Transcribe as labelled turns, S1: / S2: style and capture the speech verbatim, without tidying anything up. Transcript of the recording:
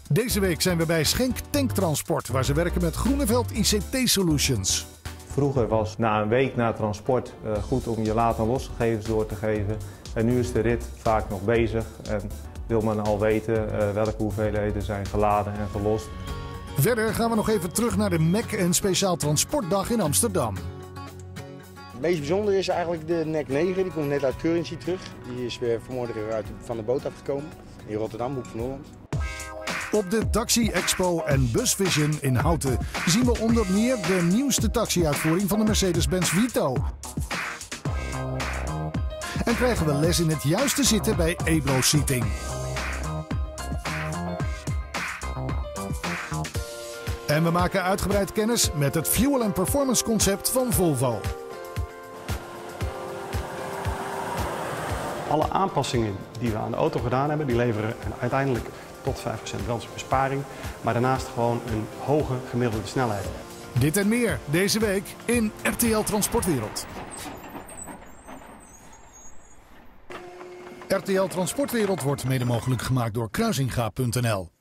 S1: Deze week zijn we bij Schenk Tanktransport, waar ze werken met Groeneveld I C T Solutions.
S2: Vroeger was na een week na transport uh, goed om je laad- en losgegevens door te geven. En nu is de rit vaak nog bezig en wil men al weten uh, welke hoeveelheden zijn geladen en verlost.
S1: Verder gaan we nog even terug naar de M E C en Speciaal Transportdag in Amsterdam.
S3: Het meest bijzondere is eigenlijk de N E C negen, die komt net uit Currency terug. Die is weer vanmorgen uit van de boot afgekomen in Rotterdam, Hoek van Holland.
S1: Op de Taxi Expo en Busvision in Houten zien we onder meer de nieuwste taxi-uitvoering van de Mercedes-Benz Vito. En krijgen we les in het juiste zitten bij Ebro Seating. En we maken uitgebreid kennis met het Fuel and Performance concept van Volvo.
S4: Alle aanpassingen die we aan de auto gedaan hebben, die leveren uiteindelijk tot vijf procent brandstofbesparing, maar daarnaast gewoon een hoge gemiddelde snelheid.
S1: Dit en meer deze week in R T L Transportwereld. R T L Transportwereld wordt mede mogelijk gemaakt door Kruisinga punt n l.